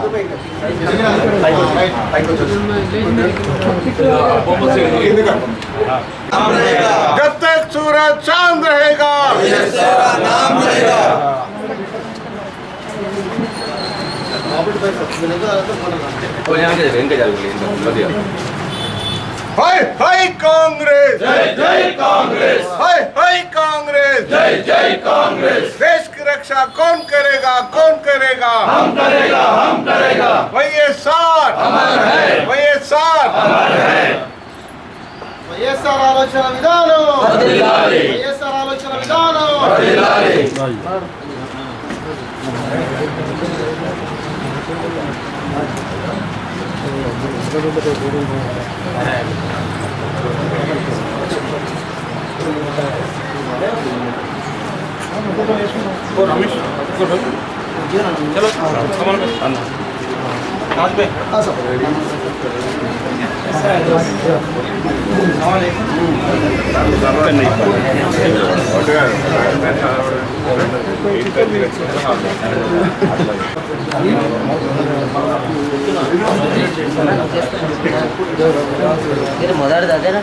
जब तक सूरज चांद रहेगा नाम रहेगा। हाय हाय कांग्रेस, जय जय कांग्रेस, हाय हाय कांग्रेस, जय जय कांग्रेस। देश की रक्षा कौन करेगा, कौन करेगा? हम करेगा, हम करेगा। వైఎస్ఆర్ अमर है, వైఎస్ఆర్ अमर है। వైఎస్ఆర్ ఆలోచన విధానం వర్ధిల్లాలి, వైఎస్ఆర్ ఆలోచన విధానం వర్ధిల్లాలి। మొదటి అదేనా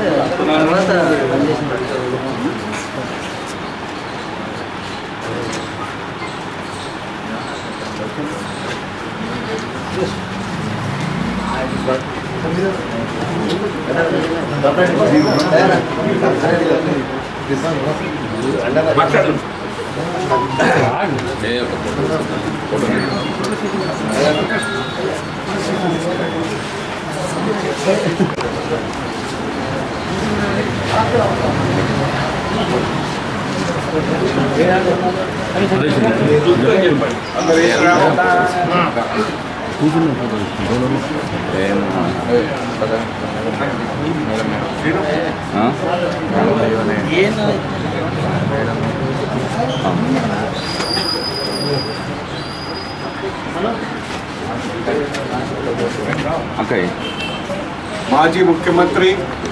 మాజీ ముఖ్యమంత్రి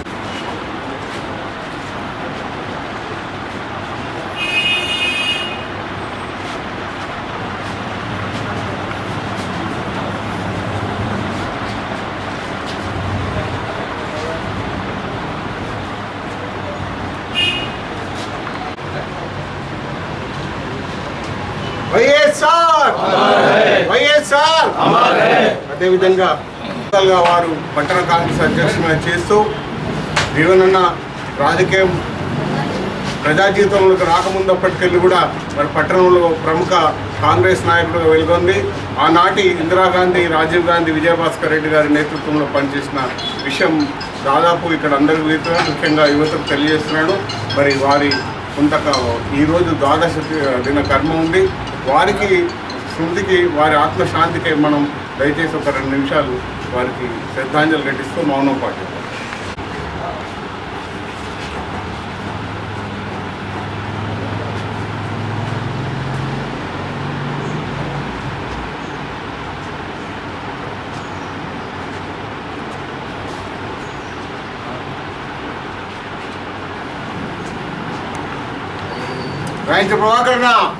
వైఎస్ఆర్ వైఎస్ఆర్ అదేవిధంగా వారు పట్టణ కాంగ్రెస్ అధ్యక్షులుగా చేస్తూ జీవనన్న రాజకీయం ప్రజా జీవితంలోకి రాకముందప్పటికెళ్ళి కూడా మరి పట్టణంలో ప్రముఖ కాంగ్రెస్ నాయకుడుగా వెలుగొంది. ఆనాటి ఇందిరాగాంధీ, రాజీవ్ గాంధీ, విజయభాస్కర్ రెడ్డి గారి నేతృత్వంలో పనిచేసిన విషయం దాదాపు ఇక్కడ అందరికీ ముఖ్యంగా యువతకు తెలియజేస్తున్నాడు. మరి వారి కొంత ఈరోజు ద్వాదశ దిన కర్మ ఉంది. వారికి స్మృతికి, వారి ఆత్మశాంతికి మనం దయచేసి ఒక 2 నిమిషాలు వారికి శ్రద్ధాంజలి ఘటిస్తూ మౌనం పాటిస్తాం. రాజేంద్ర ప్రభాకర్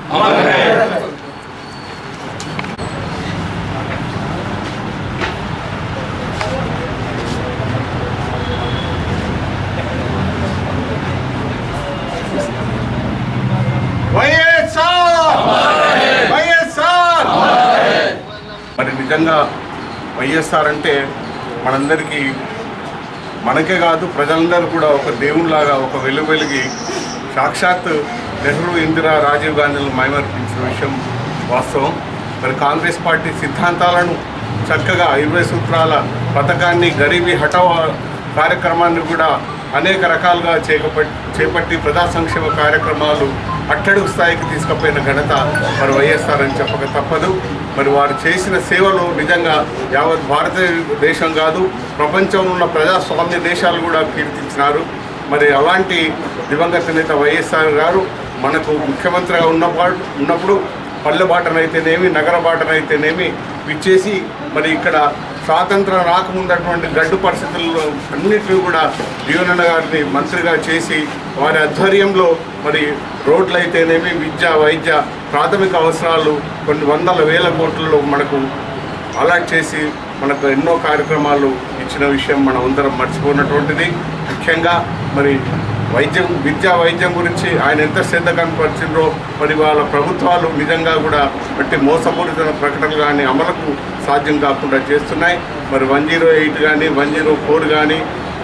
మరి నిజంగా వైఎస్ఆర్ అంటే మనందరికీ, మనకే కాదు ప్రజలందరూ కూడా ఒక దేవునిలాగా, ఒక వెలుగి సాక్షాత్ నెహ్రూ, ఇందిరా, రాజీవ్ గాంధీలను మైమర్పించిన విషయం వాస్తవం. మరి కాంగ్రెస్ పార్టీ సిద్ధాంతాలను చక్కగా 20 సూత్రాల పథకాన్ని, గరీబీ హఠావో కార్యక్రమాన్ని కూడా అనేక రకాలుగా చేపట్టి ప్రజా సంక్షేమ కార్యక్రమాలు అట్టడుగు స్థాయికి తీసుకుపోయిన ఘనత మరి వైఎస్ఆర్ అని చెప్పక తప్పదు. మరి వారు చేసిన సేవలు నిజంగా యావత్ భారతదేశం కాదు, ప్రపంచంలో ఉన్న ప్రజాస్వామ్య దేశాలు కూడా కీర్తించినారు. మరి అలాంటి దివంగత నేత వైఎస్ఆర్ గారు మనకు ముఖ్యమంత్రిగా ఉన్నప్పుడు పల్లె బాటనైతేనేమి, నగర బాటనైతేనేమి విచ్చేసి మరి ఇక్కడ స్వాతంత్రం రాకముందటువంటి గడ్డు పరిస్థితుల్లో అన్నింటినీ కూడా జీవనన్న గారిని మంత్రిగా చేసి వారి ఆధ్వర్యంలో మరి రోడ్లు అయితేనేమి, విద్య, వైద్య, ప్రాథమిక అవసరాలు కొన్ని వందల వేల కోట్లలో మనకు అలాట్ చేసి మనకు ఎన్నో కార్యక్రమాలు ఇచ్చిన విషయం మనం అందరం మర్చిపోయినటువంటిది. ముఖ్యంగా మరి వైద్యం గురించి ఆయన ఎంత శ్రద్ధ కనపరిచిండ్రో మరి వాళ్ళ ప్రభుత్వాలు నిజంగా కూడా బట్టి మోసపూరిత ప్రకటనలు కానీ అమలుకు సాధ్యం కాకుండా చేస్తున్నాయి. మరి 108 కానీ 104 కానీ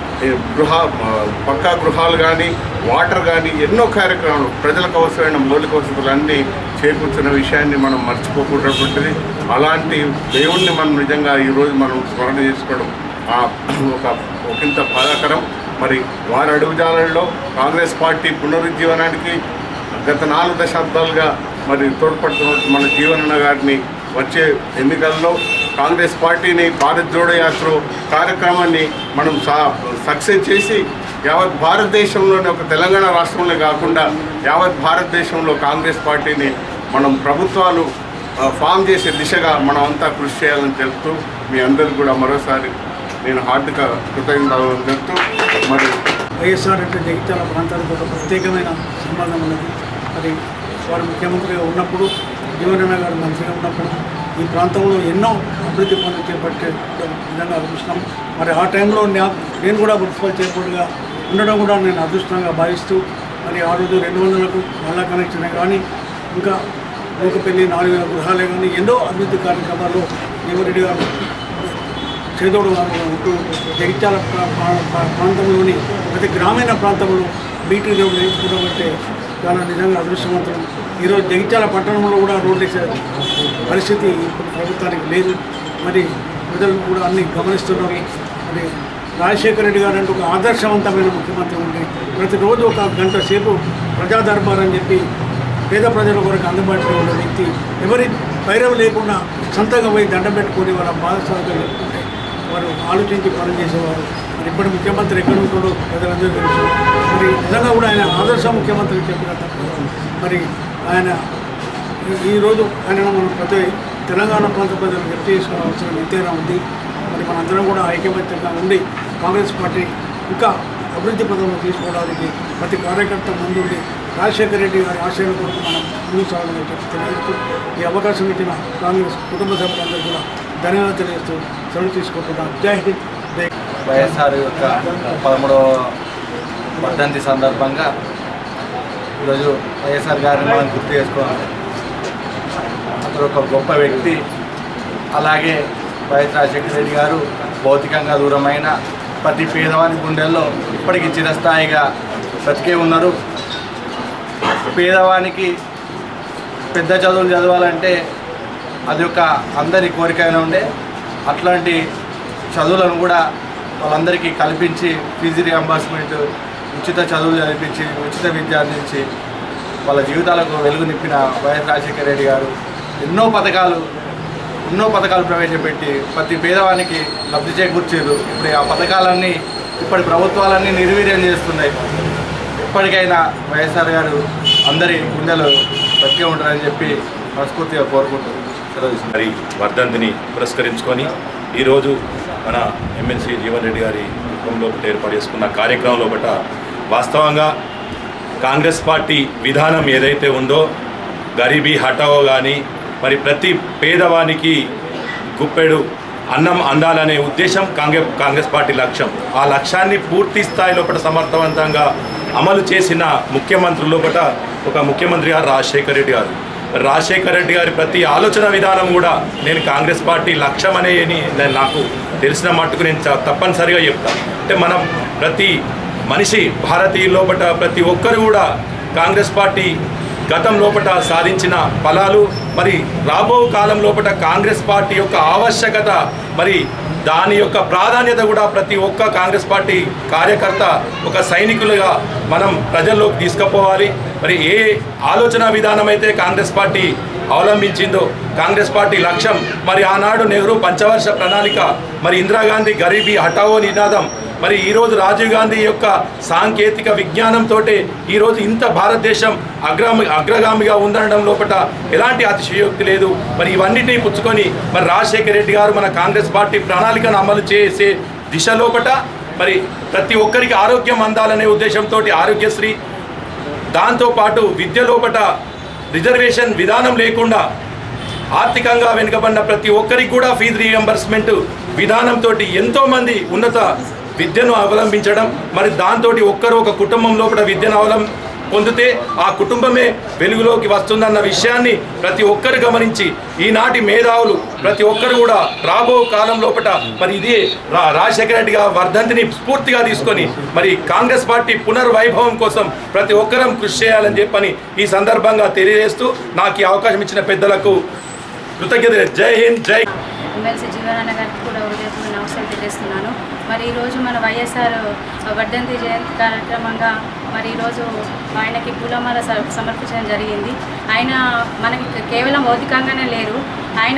పక్కా గృహాలు కానీ వాటర్ కానీ ఎన్నో కార్యక్రమాలు ప్రజలకు అవసరమైన మౌలిక వసతులన్నీ చేకూర్చున్న విషయాన్ని మనం మర్చిపోకూడటువంటిది. అలాంటి దేవుణ్ణి మనం నిజంగా ఈరోజు మనం స్మరణ చేసుకోవడం ఒకంత బాధాకరం. మరి వారి అడుగుజాలల్లో కాంగ్రెస్ పార్టీ పునరుజ్జీవనానికి గత 4 దశాబ్దాలుగా మరి తోడ్పడుతున్న మన జీవనన్న గారిని వచ్చే ఎన్నికల్లో కాంగ్రెస్ పార్టీని భారత్ జోడో యాత్ర కార్యక్రమాన్ని మనం సక్సెస్ చేసి యావత్ భారతదేశంలోనే ఒక తెలంగాణ రాష్ట్రంలో కాకుండా యావత్ భారతదేశంలో కాంగ్రెస్ పార్టీని మనం ప్రభుత్వాలు ఫామ్ చేసే దిశగా మనం అంతా కృషి చేయాలని తెలుపుతూ మీ అందరికీ కూడా మరోసారి నేను హార్దిక కృతజ్ఞతలు తెలుపుతూ మరి వైఎస్ఆర్ అంటే జగిత్యాల ప్రాంతానికి ఒక ప్రత్యేకమైన సంబంధం ఉన్నది. మరి వారు ముఖ్యమంత్రిగా ఉన్నప్పుడు జీవనన్న గారు మంత్రిగా ఉన్నప్పుడు ఈ ప్రాంతంలో ఎన్నో అభివృద్ధి పనులు చేపట్టే విధంగా అదృష్టం. మరి ఆ టైంలో నేను కూడా మున్సిపల్ చైర్మన్గా ఉండడం కూడా నేను అదృష్టంగా భావిస్తూ మరి ఆ రోజు 200లకు నల్లా కనెక్షన్ కానీ ఇంకా లోకపల్లి 4000 గృహాలే కానీ ఎన్నో అభివృద్ధి కార్యక్రమాల్లో జీవరెడ్డి గారు చేదోడు ఉంటూ జగిత్యాల ప్రాంతంలోని ప్రతి గ్రామీణ ప్రాంతంలో బీటీ రోడ్లు వేయించుకోవడం చాలా నిజంగా అదృష్టవంతం. ఈరోజు జగిత్యాల పట్టణంలో కూడా రోడ్లు వేసే పరిస్థితి ఇప్పుడు ప్రభుత్వానికి లేదు. మరి ప్రజలు కూడా అన్ని గమనిస్తున్నారు. మరి రాజశేఖర రెడ్డి గారు అంటే ఒక ఆదర్శవంతమైన ముఖ్యమంత్రి ఉండి ప్రతిరోజు ఒక గంట సేపు ప్రజా దర్బార్ అని చెప్పి పేద ప్రజల కొరకు అందుబాటులో ఉన్న వ్యక్తి, ఎవరి పైరవ లేకుండా సొంతంగా పోయి దండం పెట్టుకొని వాళ్ళ బాధసాధలు పెట్టుకుంటే వారు ఆలోచించి పనులు చేసేవారు. మరి ఇప్పటి ముఖ్యమంత్రి ఎక్కడ ఉంటాడో ప్రజలందరూ తెలుసు. మరి నిజంగా కూడా ఆయన ఆదర్శ ముఖ్యమంత్రి చెప్పినట్టు మరి ఆయన ఈరోజు ఆయన మనం ప్రతి తెలంగాణ ప్రాంత ప్రజలు వ్యక్తి చేసుకోవాల్సిన అవసరం ఎంతైనా ఉంది. మరి మనందరం కూడా ఐక్యమత్యంగా ఉండి కాంగ్రెస్ పార్టీ ఇంకా అభివృద్ధి పదంలో తీసుకోవడానికి ప్రతి కార్యకర్త ముందుండి రాజశేఖర రెడ్డి గారి ఆశయాల కొరకు మనం ముందుకు సాగాలని చెప్పి తెలియజేస్తూ ఈ అవకాశం ఇచ్చిన కాంగ్రెస్ కుటుంబ సభ్యులందరూ కూడా ధన్యవాదాలు తెలియజేస్తూ సెలవు తీసుకుంటున్నాం. జై హింద్. వైఎస్ఆర్ యొక్క 13వ వర్ధంతి సందర్భంగా ఈరోజు వైఎస్ఆర్ గారిని మనం గుర్తు చేసుకోవాలి. అతను ఒక గొప్ప వ్యక్తి. అలాగే వైఎస్ రాజశేఖర రెడ్డి గారు భౌతికంగా దూరమైన ప్రతి పేదవాని గుండెల్లో ఇప్పటికీ చిరస్థాయిగా బ్రతికే ఉన్నారు. పేదవానికి పెద్ద చదువులు చదవాలంటే అది ఒక అందరి కోరికైనా ఉండే అట్లాంటి చదువులను కూడా వాళ్ళందరికీ కల్పించి ఫీజు రియంబర్స్మెంట్, ఉచిత చదువులు చదివించి ఉచిత విద్య అందించి వాళ్ళ జీవితాలకు వెలుగు నింపిన వైఎస్ రాజశేఖర రెడ్డి గారు ఎన్నో పథకాలు ప్రవేశపెట్టి ప్రతి పేదవానికి లబ్ధి చేకూర్చారు. ఇప్పుడు ఆ పథకాలన్నీ ఇప్పటి ప్రభుత్వాలన్నీ నిర్వీర్యం చేస్తున్నాయి. ఇప్పటికైనా వైఎస్ఆర్ గారు అందరి గుండెలు బతికే ఉంటారని చెప్పి మనస్ఫూర్తిగా కోరుకుంటున్నారు. మరి వర్ధంతిని పురస్కరించుకొని ఈరోజు మన ఎమ్మెల్సీ జీవన్ రెడ్డి గారి కుటుంబంలో ఏర్పాటు చేసుకున్న కార్యక్రమంలో వాస్తవంగా కాంగ్రెస్ పార్టీ విధానం ఏదైతే ఉందో గరీబీ హటావో కానీ మరి ప్రతి పేదవానికి గుప్పెడు అన్నం అందాలనే ఉద్దేశం కాంగ్రెస్ పార్టీ లక్ష్యం. ఆ లక్ష్యాన్ని పూర్తి స్థాయి లోపల సమర్థవంతంగా అమలు చేసిన ముఖ్యమంత్రి లోపల ఒక ముఖ్యమంత్రి గారు రాజశేఖర రెడ్డి గారు. రాజశేఖర రెడ్డి గారి ప్రతి ఆలోచన విధానం కూడా నేను కాంగ్రెస్ పార్టీ లక్ష్యం అనేది నాకు తెలిసిన మట్టుకు నేను తప్పనిసరిగా చెప్తాను. అంటే మనం ప్రతి మనిషి భారతీయుల లోపల ప్రతి ఒక్కరు కూడా కాంగ్రెస్ పార్టీ గతం లోపల సాధించిన ఫలాలు మరి రాబో కాలం లోపల కాంగ్రెస్ పార్టీ యొక్క ఆవశ్యకత మరి దాని యొక్క ప్రాధాన్యత కూడా ప్రతి ఒక్క కాంగ్రెస్ పార్టీ కార్యకర్త ఒక సైనికులుగా మనం ప్రజల్లోకి తీసుకుపోవాలి. మరి ఏ ఆలోచన విధానం అయితే కాంగ్రెస్ పార్టీ అవలంబించిందో కాంగ్రెస్ పార్టీ లక్ష్యం మరి ఆనాడు నెహ్రూ పంచవర్ష ప్రణాళిక మరి ఇందిరాగాంధీ గరీబీ హటావో నినాదం మరి ఈరోజు రాజీవ్ గాంధీ యొక్క సాంకేతిక విజ్ఞానంతో ఈరోజు ఇంత భారతదేశం అగ్రగామిగా ఉండడం లోపల ఎలాంటి అతిశయోక్తి లేదు. మరి ఇవన్నిటినీ పుచ్చుకొని మరి రాజశేఖర రెడ్డి గారు మన కాంగ్రెస్ పార్టీ ప్రణాళికను అమలు చేసే దిశ లోపల మరి ప్రతి ఒక్కరికి ఆరోగ్యం అందాలనే ఉద్దేశంతో ఆరోగ్యశ్రీ, దాంతోపాటు విద్య లోపల రిజర్వేషన్ విధానం లేకుండా ఆర్థికంగా వెనుకబడిన ప్రతి ఒక్కరికి కూడా ఫీజు రీఎంబర్స్మెంట్ విధానంతో ఎంతోమంది ఉన్నత విద్యను అవలంబించడం, మరి దాంతో ఒక్కరు ఒక కుటుంబం లోపల విద్యను పొందితే ఆ కుటుంబమే వెలుగులోకి వస్తుందన్న విషయాన్ని ప్రతి ఒక్కరు గమనించి ఈనాటి మేధావులు ప్రతి ఒక్కరు కూడా రాబో కాలం లోపల మరి ఇది రాజశేఖర రెడ్డి గారి వర్ధంతిని స్ఫూర్తిగా తీసుకొని మరి కాంగ్రెస్ పార్టీ పునర్వైభవం కోసం ప్రతి ఒక్కరం కృషి చేయాలని చెప్పని ఈ సందర్భంగా తెలియజేస్తూ నాకు ఈ అవకాశం ఇచ్చిన పెద్దలకు కృతజ్ఞతలు. జై హింద్, జై ఎమ్మెల్సీ జీవనాన్న గారికి కూడా హృదయపూర్వక నమస్కారం తెలియజేస్తున్నాను. మరి ఈరోజు మన వైఎస్ఆర్ వర్ధంతి జయంతి కార్యక్రమంగా మరి ఈరోజు ఆయనకి పూలమాల సమర్పించడం జరిగింది. ఆయన మనకి కేవలం భౌతికంగానే లేరు, ఆయన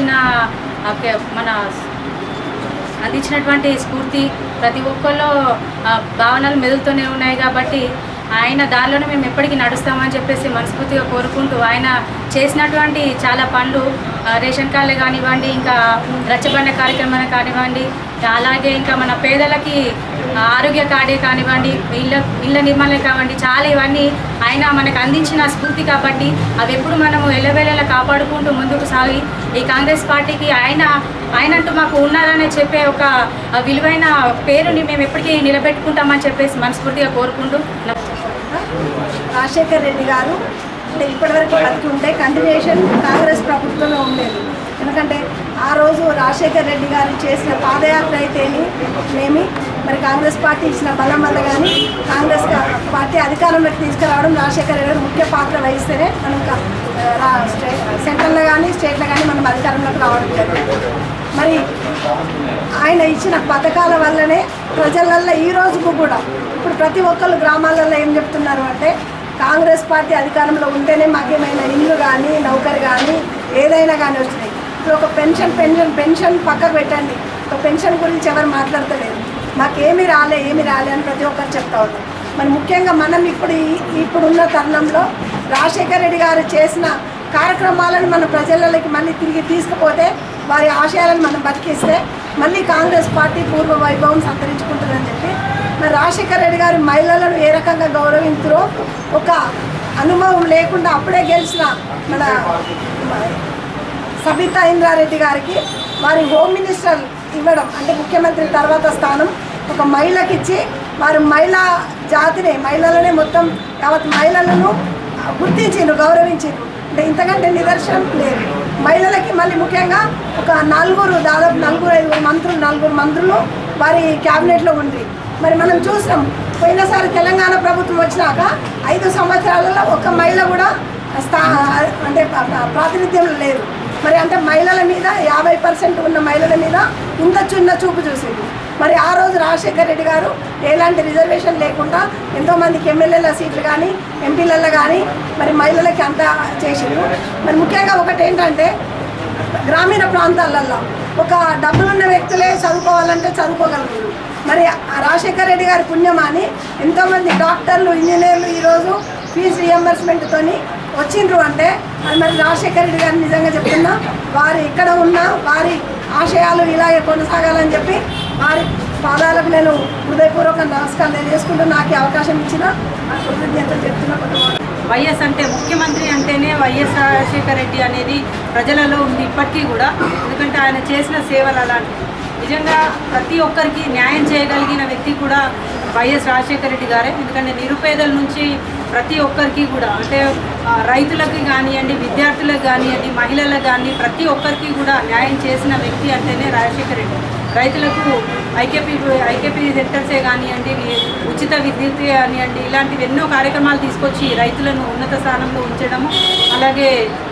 అందించినటువంటి స్ఫూర్తి ప్రతి ఒక్కరిలో భావనలు మెదులుతూనే ఉన్నాయి. కాబట్టి ఆయన దారిలోనే మేము ఎప్పటికీ నడుస్తామని చెప్పేసి మనస్ఫూర్తిగా కోరుకుంటూ, ఆయన చేసినటువంటి చాలా పనులు రేషన్ కార్డులు కానివ్వండి, ఇంకా రచ్చబండ కార్యక్రమాలు కానివ్వండి, అలాగే ఇంకా మన పేదలకి ఆరోగ్య కార్డే కానివ్వండి, ఇళ్ళ నిర్మాణం కానివ్వండి, చాలా ఇవన్నీ ఆయన మనకు అందించిన స్ఫూర్తి. కాబట్టి అవి ఎప్పుడు మనము ఎల్లవేళలా కాపాడుకుంటూ ముందుకు సాగి ఈ కాంగ్రెస్ పార్టీకి ఆయనంటూ మాకు ఉన్నారని చెప్పే ఒక విలువైన పేరుని మేము ఎప్పటికీ నిలబెట్టుకుంటామని చెప్పేసి మనస్ఫూర్తిగా కోరుకుంటూ, రాజశేఖర రెడ్డి గారు అంటే ఇప్పటివరకు బతికి ఉంటే కంటిన్యూషన్ కాంగ్రెస్ ప్రభుత్వంలో ఉండేది. ఎందుకంటే ఆ రోజు రాజశేఖర రెడ్డి గారు చేసిన పాదయాత్ర అయితేనేమి, మరి కాంగ్రెస్ పార్టీ ఇచ్చిన బలం వల్ల కానీ కాంగ్రెస్ పార్టీ అధికారంలోకి తీసుకురావడం రాజశేఖర రెడ్డి గారు ముఖ్య పాత్ర వహిస్తేనే మనం సెంట్రల్లో కానీ స్టేట్లో కానీ మనం అధికారంలోకి రావడం జరిగింది. మరి ఆయన ఇచ్చిన పథకాల వల్లనే ప్రజలల్లో ఈ రోజుకు కూడా ఇప్పుడు ప్రతి ఒక్కరు గ్రామాలలో ఏం చెప్తున్నారు అంటే, కాంగ్రెస్ పార్టీ అధికారంలో ఉంటేనే మాకేమైనా ఇల్లు కానీ నౌకరి కానీ ఏదైనా కానీ వస్తున్నాయి. ఇప్పుడు ఒక పెన్షన్ పక్కకు పెట్టండి, ఒక పెన్షన్ గురించి ఎవరు మాట్లాడతలేరు. మాకేమీ రాలే అని ప్రతి ఒక్కరు చెప్తా ఉన్నారు. మరి ముఖ్యంగా మనం ఇప్పుడున్న తరుణంలో రాజశేఖర రెడ్డి గారు చేసిన కార్యక్రమాలను మన ప్రజలకి మళ్ళీ తిరిగి తీసుకుపోతే, వారి ఆశయాలను మనం బతికిస్తే మళ్ళీ కాంగ్రెస్ పార్టీ పూర్వ వైభవం సంతరించుకుంటుందని చెప్పి, మరి రాజశేఖర రెడ్డి గారు మహిళలను ఏ రకంగా గౌరవించారో ఒక అనుభవం లేకుండా అప్పుడే గెలిచిన మన సబితా ఇంద్రారెడ్డి గారికి వారి హోమ్ మినిస్టర్ ఇవ్వడం అంటే ముఖ్యమంత్రి తర్వాత స్థానం ఒక మహిళకి ఇచ్చి, వారు మహిళా జాతిని మహిళలనే మొత్తం యావత్ మహిళలను గుర్తించారు, గౌరవించారు. అంటే ఇంతకంటే నిదర్శనం లేదు. మహిళలకి మళ్ళీ ముఖ్యంగా ఒక దాదాపు 4-5 మంత్రులు వారి క్యాబినెట్లో ఉంది. మరి మనం చూసాం, పోయినసారి తెలంగాణ ప్రభుత్వం వచ్చినాక 5 సంవత్సరాలలో ఒక మహిళ కూడా అంటే ప్రాతినిధ్యంలో లేదు. మరి అంటే మహిళల మీద 50% ఉన్న మహిళల మీద ఇంత చిన్న చూపు చూసింది. మరి ఆ రోజు రాజశేఖర రెడ్డి గారు ఎలాంటి రిజర్వేషన్ లేకుండా ఎంతోమందికి ఎమ్మెల్యేల సీట్లు కానీ ఎంపీలలో కానీ మరి మహిళలకి అంతా చేసిండ్రు. మరి ముఖ్యంగా ఒకటి ఏంటంటే, గ్రామీణ ప్రాంతాలలో ఒక డబ్బులున్న వ్యక్తులే చదువుకోవాలంటే చదువుకోగలరు. మరి రాజశేఖర రెడ్డి గారి పుణ్యమాని ఎంతోమంది డాక్టర్లు, ఇంజనీర్లు ఈరోజు ఫీజు రియంబర్స్మెంట్తో వచ్చిండ్రు అంటే అది మరి రాజశేఖర రెడ్డి గారిని నిజంగా చెప్తున్నా, వారు ఇక్కడ ఉన్న వారి ఆశయాలు ఇలాగే కొనసాగాలని చెప్పి వారి పాదాలకు నేను హృదయపూర్వక నమస్కారం తెలియజేసుకుంటూ నాకు అవకాశం ఇచ్చిన కృతజ్ఞతలు చెప్తున్నా. వైఎస్ అంటే ముఖ్యమంత్రి అంటేనే వైఎస్ రాజశేఖర రెడ్డి అనేది ప్రజలలో ఉంది ఇప్పటికీ కూడా. ఎందుకంటే ఆయన చేసిన సేవలు అలాంటివి. నిజంగా ప్రతి ఒక్కరికి న్యాయం చేయగలిగిన వ్యక్తి కూడా వైఎస్ రాజశేఖర రెడ్డి గారే. ఎందుకంటే నిరుపేదల నుంచి ప్రతి ఒక్కరికి కూడా అంటే రైతులకి కానివ్వండి, విద్యార్థులకు కానివ్వండి, మహిళలకు కానీ ప్రతి ఒక్కరికి కూడా న్యాయం చేసిన వ్యక్తి అంటేనే రాజశేఖర రెడ్డి. రైతులకు ఐకేపీ సెంటర్సే కానివ్వండి, ఉచిత విద్యుత్ కానివ్వండి, ఇలాంటివి ఎన్నో కార్యక్రమాలు తీసుకొచ్చి రైతులను ఉన్నత స్థానంలో ఉంచడము, అలాగే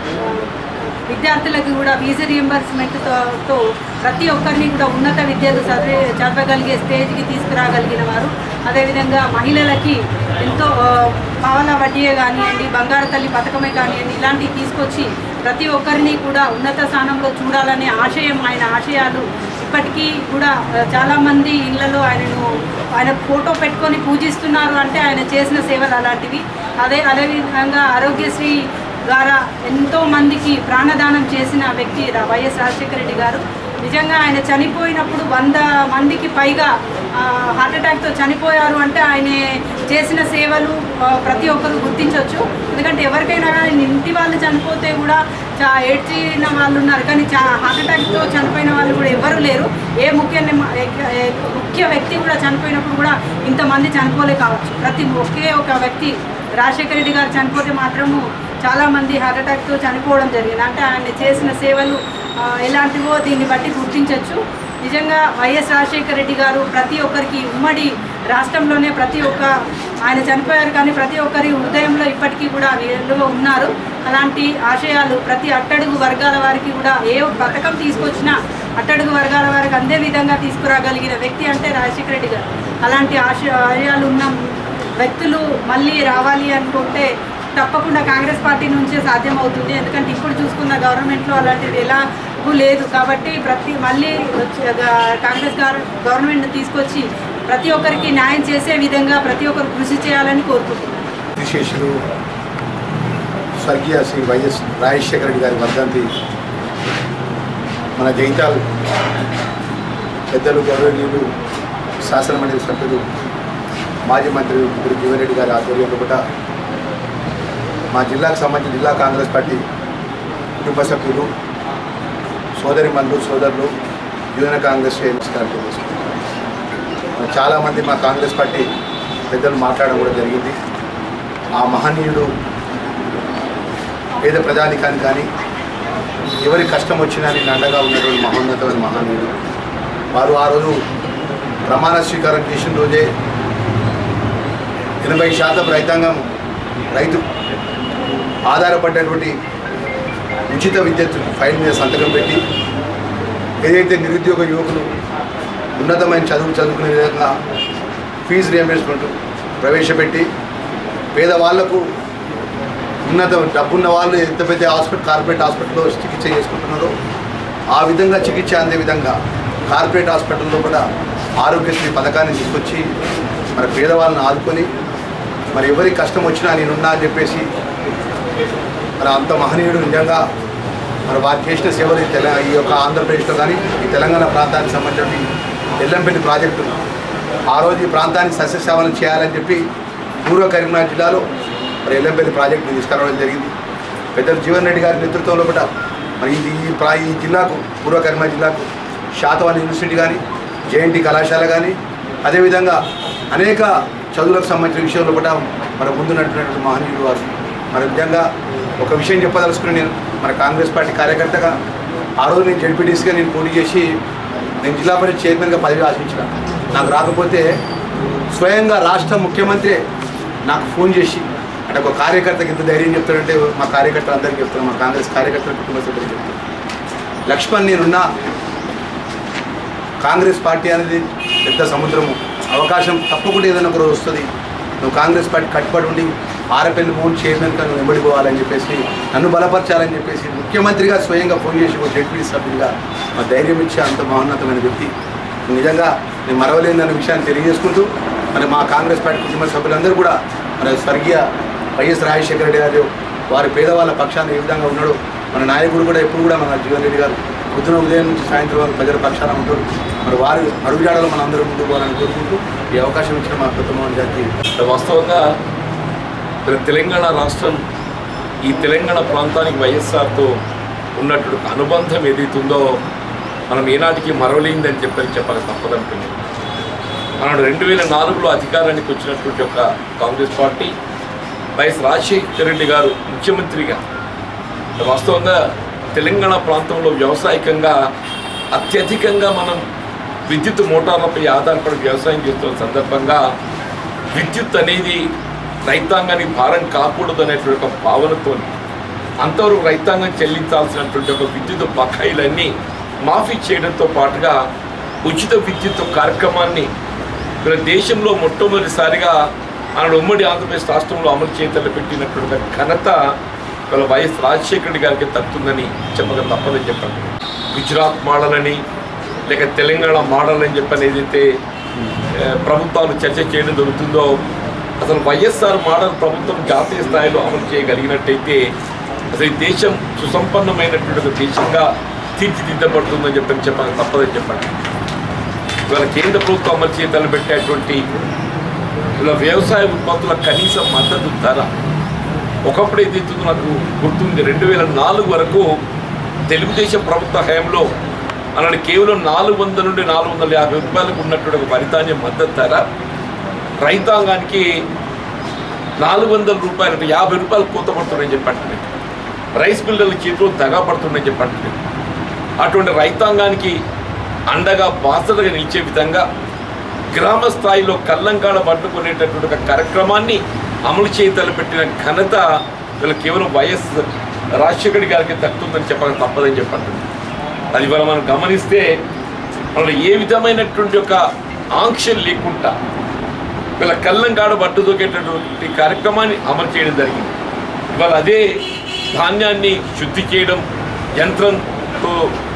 విద్యార్థులకు కూడా ఫీజు రియంబర్స్మెంట్తో ప్రతి ఒక్కరిని కూడా ఉన్నత విద్యను చదవగలిగే స్టేజ్కి తీసుకురాగలిగిన వారు. అదేవిధంగా మహిళలకి ఎంతో పావలా వడ్డీయే కానివ్వండి, బంగారు తల్లి పథకమే కానివ్వండి, ఇలాంటివి తీసుకొచ్చి ప్రతి ఒక్కరిని కూడా ఉన్నత స్థానంలో చూడాలనే ఆశయం, ఆయన ఆశయాలు ఇప్పటికీ కూడా చాలామంది ఇళ్లలో ఆయన ఫోటో పెట్టుకొని పూజిస్తున్నారు. అంటే ఆయన చేసిన సేవలు అలాంటివి. అదేవిధంగా ఆరోగ్యశ్రీ ద్వారా ఎంతో మందికి ప్రాణదానం చేసిన వ్యక్తి వైఎస్ రాజశేఖర రెడ్డి గారు. నిజంగా ఆయన చనిపోయినప్పుడు 100 మందికి పైగా హార్ట్అటాక్తో చనిపోయారు అంటే ఆయన చేసిన సేవలు ప్రతి ఒక్కరు గుర్తించవచ్చు. ఎందుకంటే ఎవరికైనా కానీ ఇంటి వాళ్ళు చనిపోతే కూడా ఏడ్చిన వాళ్ళు ఉన్నారు, కానీ హార్ట్అటాక్తో చనిపోయిన వాళ్ళు కూడా ఎవరు లేరు. ఏ ముఖ్య వ్యక్తి కూడా చనిపోయినప్పుడు కూడా ఇంతమంది చనిపోలే కావచ్చు. ఒకే ఒక వ్యక్తి రాజశేఖర రెడ్డి గారు చనిపోతే మాత్రము చాలామంది హార్ట్అటాక్తో చనిపోవడం జరిగింది. అంటే ఆయన చేసిన సేవలు ఎలాంటివో దీన్ని బట్టి గుర్తించవచ్చు. నిజంగా వైఎస్ రాజశేఖర రెడ్డి గారు ప్రతి ఒక్కరికి ఉమ్మడి రాష్ట్రంలోనే ఆయన చనిపోయారు, కానీ ప్రతి ఒక్కరి హృదయంలో ఇప్పటికీ కూడా నిలువ ఉన్నారు. అలాంటి ఆశయాలు ప్రతి అట్టడుగు వర్గాల వారికి కూడా ఏ పథకం తీసుకొచ్చినా అట్టడుగు వర్గాల వారికి అందే విధంగా తీసుకురాగలిగిన వ్యక్తి అంటే రాజశేఖర రెడ్డి గారు. అలాంటి ఆశయాలు ఉన్న వ్యక్తులు మళ్ళీ రావాలి అనుకుంటే తప్పకుండా కాంగ్రెస్ పార్టీ నుంచే సాధ్యమవుతుంది. ఎందుకంటే ఇప్పుడు చూసుకున్న గవర్నమెంట్లో అలాంటిది ఎలాగూ లేదు. కాబట్టి మళ్ళీ కాంగ్రెస్ గవర్నమెంట్ తీసుకొచ్చి ప్రతి ఒక్కరికి న్యాయం చేసే విధంగా ప్రతి ఒక్కరు కృషి చేయాలని కోరుకుంటున్నాను. విశేషులు స్వర్గీయ శ్రీ వైఎస్ రాజశేఖర రెడ్డి గారి వర్ధంతి మన జైతాల్ పెద్దలు గౌరవనీయులు శాసనమండలి సభ్యులు మాజీ మంత్రి జీవన్ రెడ్డి గారి ఆధ్వర్యంలో కూడా మా జిల్లాకు సంబంధించిన జిల్లా కాంగ్రెస్ పార్టీ కుటుంబ సభ్యులు సోదరులు యువన కాంగ్రెస్ నమస్కారం. చాలామంది మా కాంగ్రెస్ పార్టీ పెద్దలు మాట్లాడడం కూడా జరిగింది. ఆ మహనీయుడు పేద ప్రజానికానికి కానీ ఎవరి కష్టం వచ్చినా నేను అండగా ఉన్నటువంటి మహోన్నతమైన మహనీయుడు వారు. ఆ రోజు ప్రమాణ స్వీకారం చేసిన రోజే 80% రైతాంగం రైతు ఆధారపడ్డటువంటి ఉచిత విద్యుత్ ఫైల్ మీద సంతకం పెట్టి ఏదైతే నిరుద్యోగ యువకులు ఉన్నతమైన చదువుకునే విధంగా ఫీజు రియంబర్స్మెంట్ ప్రవేశపెట్టి పేదవాళ్లకు డబ్బున్న వాళ్ళు ఎంత పెద్ద కార్పొరేట్ హాస్పిటల్లో చికిత్స చేసుకుంటున్నారో ఆ విధంగా చికిత్స అందే విధంగా కార్పొరేట్ హాస్పిటల్లో కూడా ఆరోగ్యశ్రీ పథకాన్ని తీసుకొచ్చి మరి పేదవాళ్ళని ఆదుకొని మరి ఎవరి కష్టం వచ్చినా నేనున్నా అని చెప్పేసి మరి అంత మహనీయుడు. నిజంగా మరి వారు చేసిన సేవలు ఈ యొక్క ఆంధ్రప్రదేశ్లో కానీ ఈ తెలంగాణ ప్రాంతానికి సంబంధించిన ఎల్లంపల్లి ప్రాజెక్టు ఆ రోజు ఈ ప్రాంతానికి సస్యశ్యామలం చేయాలని చెప్పి పూర్వ కరీంనగర్ జిల్లాలో మరి ఎల్లంపల్లి ప్రాజెక్టుని తీసుకురావడం జరిగింది. పెద్దలు జీవన్ రెడ్డి గారి నేతృత్వంలో కూడా మరి ఈ జిల్లాకు పూర్వ కరీంనగర్ జిల్లాకు శాతవాహన యూనివర్సిటీ కానీ జేఎన్టీ కళాశాల కానీ అదేవిధంగా అనేక చదువులకు సంబంధించిన విషయంలో కూడా మరి ముందు నడిపినటువంటి మహనీయుడు వారు. మరి నిజంగా ఒక విషయం చెప్పదలుచుకుని మన కాంగ్రెస్ పార్టీ కార్యకర్తగా ఆ రోజు నేను జడ్పీటీసీగా పోటీ చేసి నేను జిల్లా పరిషత్ చైర్మన్గా పదవి ఆశించిన. నాకు రాకపోతే స్వయంగా రాష్ట్ర ముఖ్యమంత్రి నాకు ఫోన్ చేసి అంటే ఒక కార్యకర్తకి ఎంత ధైర్యం చెప్తాడంటే మా కార్యకర్తలు అందరికీ చెప్తున్నాను, మా కాంగ్రెస్ కార్యకర్తల కుటుంబ సభ్యులు చెప్తాను, లక్ష్మణ్ నేనున్నా, కాంగ్రెస్ పార్టీ అనేది పెద్ద సముద్రము, అవకాశం తప్పకుండా ఏదైనా ఒక రోజు వస్తుంది, నువ్వు కాంగ్రెస్ పార్టీ కట్టుబడి ఉండి ఆరపల్లి మోహన్ చైర్మన్గా నువ్వు వెంబడిపోవాలని చెప్పేసి నన్ను బలపరచాలని చెప్పేసి ముఖ్యమంత్రిగా స్వయంగా ఫోన్ చేసి ఒక జడ్పీ సభ్యుడిగా మా ధైర్యం ఇచ్చే అంత మహోన్నతమైన వ్యక్తి. నిజంగా నేను మరవలేదన్న విషయాన్ని తెలియజేసుకుంటూ మరి మా కాంగ్రెస్ పార్టీ కుటుంబ సభ్యులందరూ కూడా మన స్వర్గీయ వైఎస్ రాజశేఖర రెడ్డి గారు వారి పేదవాళ్ళ పక్షాన ఏ విధంగా ఉన్నాడు, మన నాయకుడు కూడా ఎప్పుడు కూడా మన జీవన్ రెడ్డి గారు పొద్దున ఉదయం నుంచి సాయంత్రం వరకు ప్రజల పక్షాన ఉంటాడు. మరి వారి అడుగుజాడలో మన అందరూ ముందుకు పోవాలని కోరుకుంటూ ఈ అవకాశం ఇచ్చిన మా కొత్తమోహన్ జాతి. వాస్తవంగా తెలంగాణ రాష్ట్రం ఈ తెలంగాణ ప్రాంతానికి వైఎస్ఆర్తో ఉన్నటువంటి అనుబంధం ఏదైతుందో మనం ఏనాటికి మరవలేందని చెప్పక తప్పదనుకుంది. మనం 2004లో అధికారానికి వచ్చినటువంటి ఒక కాంగ్రెస్ పార్టీ వైఎస్ రాజశేఖర రెడ్డి గారు ముఖ్యమంత్రిగా వాస్తవంగా తెలంగాణ ప్రాంతంలో వ్యవసాయకంగా అత్యధికంగా మనం విద్యుత్ మోటార్లపై ఆధారపడి వ్యవసాయం చేస్తున్న సందర్భంగా విద్యుత్ అనేది రైతాంగానికి భారం కాకూడదు అనేటువంటి ఒక భావనతో అంతవరకు రైతాంగం చెల్లించాల్సినటువంటి ఒక విద్యుత్ బకాయిలన్నీ మాఫీ చేయడంతో పాటుగా ఉచిత విద్యుత్ కార్యక్రమాన్ని దేశంలో మొట్టమొదటిసారిగా మన ఉమ్మడి ఆంధ్రప్రదేశ్ రాష్ట్రంలో అమలు చేతలు పెట్టినటువంటి ఘనత వైఎస్ రాజశేఖర రెడ్డి గారికి తప్పుతుందని చెప్పక తప్పదని చెప్పండి. గుజరాత్ మోడల్ అని లేక తెలంగాణ మోడల్ అని చెప్పని ఏదైతే ప్రభుత్వాలు చర్చ చేయడం జరుగుతుందో అసలు వైఎస్ఆర్ మోడల్ ప్రభుత్వం జాతీయ స్థాయిలో అమలు చేయగలిగినట్టయితే అసలు ఈ దేశం సుసంపన్నమైనటువంటి ఒక దేశంగా తీర్చిదిద్దబడుతుందని చెప్పాలి తప్పదని చెప్పండి. ఇవాళ కేంద్ర ప్రభుత్వం అమలు చేతలు పెట్టేటువంటి ఇలా వ్యవసాయ ఉత్పత్తుల కనీస మద్దతు ధర ఒకప్పుడు ఏదైతుందో నాకు గుర్తుంది 2004 వరకు తెలుగుదేశం ప్రభుత్వ హయాంలో అలాంటి కేవలం 400 నుండి 450 రూపాయలకు ఉన్నటువంటి ఒక వరిధాన్యం మద్దతు ధర రైతాంగానికి 400 రూపాయలు 50 రూపాయలు కోత పడుతున్నాయని చెప్పండి. రైస్ మిల్లర్ల చేతిలో దగా పడుతున్నాయని చెప్పండి. అటువంటి రైతాంగానికి అండగా బాసటగా నిలిచే విధంగా గ్రామ స్థాయిలో కల్లంకాడ పట్టుకునేటటువంటి ఒక కార్యక్రమాన్ని అమలు చేయతలు పెట్టిన ఘనత వీళ్ళు కేవలం వైఎస్ రాజశేఖర్ గారికి దక్కుతుందని చెప్పక తప్పదని చెప్పండి. అది ఇవాళ మనం గమనిస్తే వాళ్ళు ఏ విధమైనటువంటి ఒక ఆంక్షలు లేకుండా వీళ్ళ కల్లంకాడ పట్టుదోకేటటువంటి కార్యక్రమాన్ని అమలు చేయడం జరిగింది. ఇవాళ అదే ధాన్యాన్ని శుద్ధి చేయడం యంత్రంతో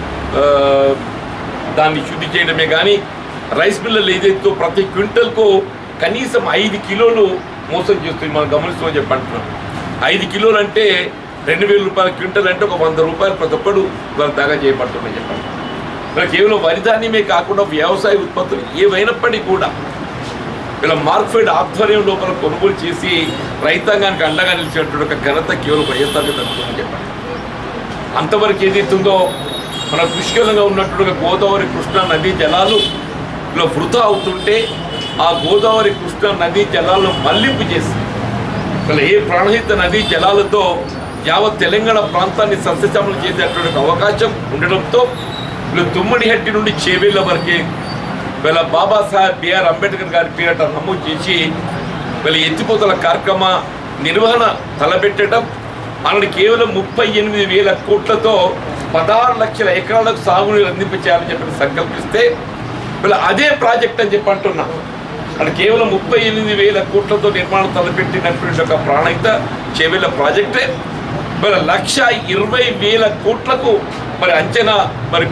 దాన్ని శుద్ధి చేయడమే కానీ రైస్ మిల్లర్లు ఏదైతే ప్రతి క్వింటల్కు కనీసం 5 కిలోలు మోసం చేస్తుంది మనం గమనిస్తామని చెప్పంటున్నాం. 5 కిలోలు అంటే 2000 రూపాయల క్వింటల్ అంటే ఒక 100 రూపాయలు ప్రతి ఒక్కడు ఇవాళ దాగా చేయబడుతుందని చెప్పండి. ఇలా కేవలం వరిధాన్యమే కాకుండా వ్యవసాయ ఉత్పత్తులు ఏవైనప్పటికీ కూడా ఇలా మార్క్ఫెడ్ ఆధ్వర్యం లోపల కొనుగోలు చేసి రైతాంగానికి అండగా నిలిచేటువంటి ఒక ఘనత కేవలం వైఎస్ఆర్కి దక్కుతుందని చెప్పండి. అంతవరకు ఏదైతుందో మన పుష్కలంగా ఉన్నట్టుగా గోదావరి కృష్ణా నదీ జలాలు ఇలా వృధా అవుతుంటే ఆ గోదావరి కృష్ణా నదీ జలాలను మళ్లింపు చేసి ఇలా ఏ ప్రాణహిత నదీ జలాలతో యావత్ తెలంగాణ ప్రాంతాన్ని సస్యశ్యామలం చేసేటువంటి అవకాశం ఉండడంతో వీళ్ళు తుమ్మడిహట్టి నుండి చేవేళ్ల వరకే వీళ్ళ బాబాసాహెబ్ బిఆర్ అంబేద్కర్ గారి పేరిట నమోదు చేసి వీళ్ళ ఎత్తిపోతల కార్యక్రమ నిర్వహణ తలపెట్టడం అలాంటి కేవలం 38,000 కోట్లతో 16 లక్షల ఎకరాలకు సాగునీరు అందింపచేయాలని చెప్పి సంకల్పిస్తే వీళ్ళ అదే ప్రాజెక్ట్ అని చెప్పి అంటున్నా. అది కేవలం 38,000 కోట్లతో నిర్మాణం తలపెట్టినటువంటి ఒక ప్రాణహిత చేవేళ్ల ప్రాజెక్టే మరి 1,20,000 కోట్లకు మరి అంచనా మరి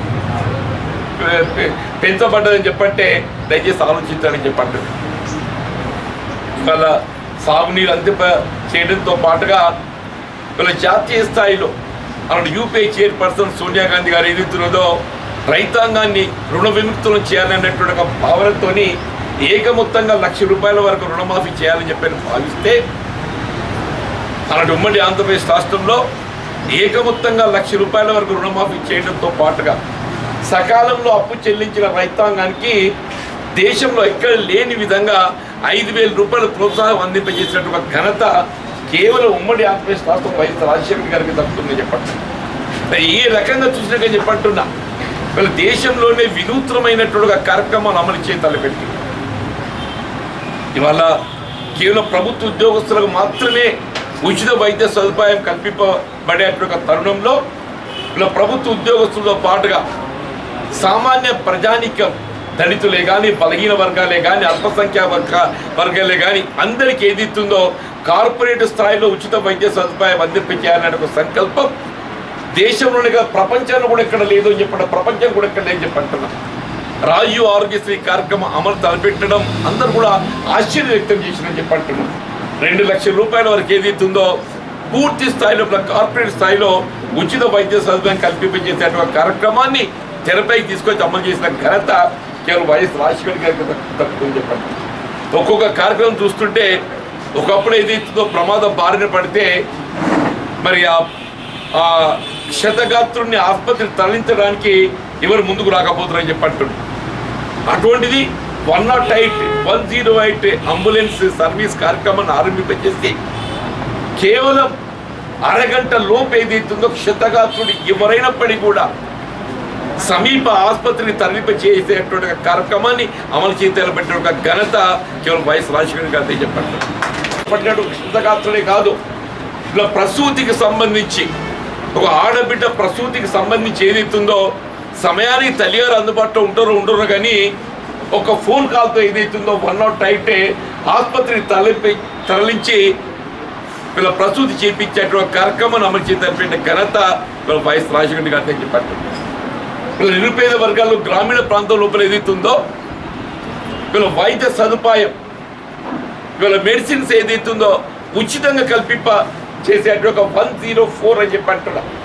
పెంచబడ్డదని చెప్పంటే దయచేసి ఆలోచించాలని చెప్పండి. ఇవాళ సాగునీరు అందింప చేయడంతో పాటుగా వీళ్ళ జాతీయ స్థాయిలో అలాంటి యూపీఐ చైర్పర్సన్ సోనియా గాంధీ గారు ఏదైతున్నదో రైతాంగాన్ని రుణ విముక్తులను చేయాలనేటువంటి ఒక భావనతో ఏకమొత్తంగా 1,00,000 రూపాయల వరకు రుణమాఫీ చేయాలని చెప్పని భావిస్తే అలాంటి ఉమ్మడి ఆంధ్రప్రదేశ్ రాష్ట్రంలో ఏకమొత్తంగా 1,00,000 రూపాయల వరకు రుణమాఫీ చేయడంతో పాటుగా సకాలంలో అప్పు చెల్లించిన రైతాంగానికి దేశంలో ఎక్కడ లేని విధంగా 5,000 రూపాయల ప్రోత్సాహం అందింపజేసినటువంటి ఘనత కేవలం ఉమ్మడి ఆంధ్రప్రదేశ్ రాష్ట్రం వైఎస్ రాజశేఖర్ గారికి దక్కుతుందని చెప్పండి. ఏ రకంగా చూసినాక చెప్పంటున్నా వీళ్ళ దేశంలోనే వినూత్నమైనటువంటి కార్యక్రమాలు అమలు చేసి తలపెట్టి ఇవాళ కేవలం ప్రభుత్వ ఉద్యోగస్తులకు మాత్రమే ఉచిత వైద్య సదుపాయం కల్పింపబడేటువంటి తరుణంలో ఇలా ప్రభుత్వ ఉద్యోగస్తులతో పాటుగా సామాన్య ప్రజానికం దళితులే కానీ బలహీన వర్గాలే కానీ అల్పసంఖ్యా వర్గాలే కానీ అందరికీ ఏదిస్తుందో కార్పొరేట్ స్థాయిలో ఉచిత వైద్య సదుపాయం అందింపచేయాలనే ఒక సంకల్పం దేశంలోనే కదా ప్రపంచంలో కూడా ఎక్కడ లేదు అని చెప్పడం ప్రపంచం కూడా ఎక్కడ లేదని చెప్పంటున్నాం. రాజీవ్ ఆరోగ్యశ్రీ కార్యక్రమం అమలు తలపెట్టడం అందరూ కూడా ఆశ్చర్యం వ్యక్తం చేసినని చెప్పంటున్నాం. 2 లక్షల రూపాయల వరకు ఏదైతుందో పూర్తి స్థాయిలో కార్పొరేట్ స్థాయిలో ఉచిత వైద్య సదుపాయం కల్పింపజేసేటువంటి కార్యక్రమాన్ని తెరపైకి తీసుకొచ్చి అమలు చేసిన ఘనత కేవలం వైఎస్ రాజశేఖర్ గారికి దక్కుతుందని చెప్పండి. ఒక్కొక్క కార్యక్రమం చూస్తుంటే ఒకప్పుడు ఏదైతుందో ప్రమాదం బారిన పడితే మరి ఆ క్షతగాత్రుడిని ఆసుపత్రికి తరలించడానికి ఎవరు ముందుకు రాకపోతున్నారని చెప్పంటున్నారు. అటువంటిది 108 అంబులెన్స్ సర్వీస్ కార్యక్రమాన్ని ఆరంభింపజేసి కేవలం అరగంట లోపు ఏదైతుందో క్షతగాత్రుడు ఎవరైనప్పటికీ కూడా సమీప ఆసుపత్రిని తరలింపజేసేటువంటి కార్యక్రమాన్ని అమలు చేతలపెట్టిన ఒక ఘనత కేవలం వైఎస్ రాజశేఖర్ గారి చెప్పండి. క్షతగాత్రుడే కాదు ఇలా ప్రసూతికి సంబంధించి ఒక ఆడబిడ్డ ప్రసూతికి సంబంధించి ఏదైతుందో సమయానికి తల్లిగారు అందుబాటులో ఉండరు కానీ ఒక ఫోన్ కాల్తో ఏదైతుందో 108 ఆసుపత్రిని తరలించి వీళ్ళ ప్రసూతి చేయించేటువంటి కార్యక్రమాన్ని అమలు చేతలపెట్టిన ఘనత వీళ్ళ వైఎస్ రాజశేఖర్ గారి చెప్పండి. వీళ్ళ నిరుపేద వర్గాల్లో గ్రామీణ ప్రాంతం లోపల ఏదైతుందో వీళ్ళ వైద్య సదుపాయం వీళ్ళ మెడిసిన్స్ ఏదైతుందో ఉచితంగా కల్పింప చేసేటువంటి ఒక 104 అని చెప్పి అంటున్నా.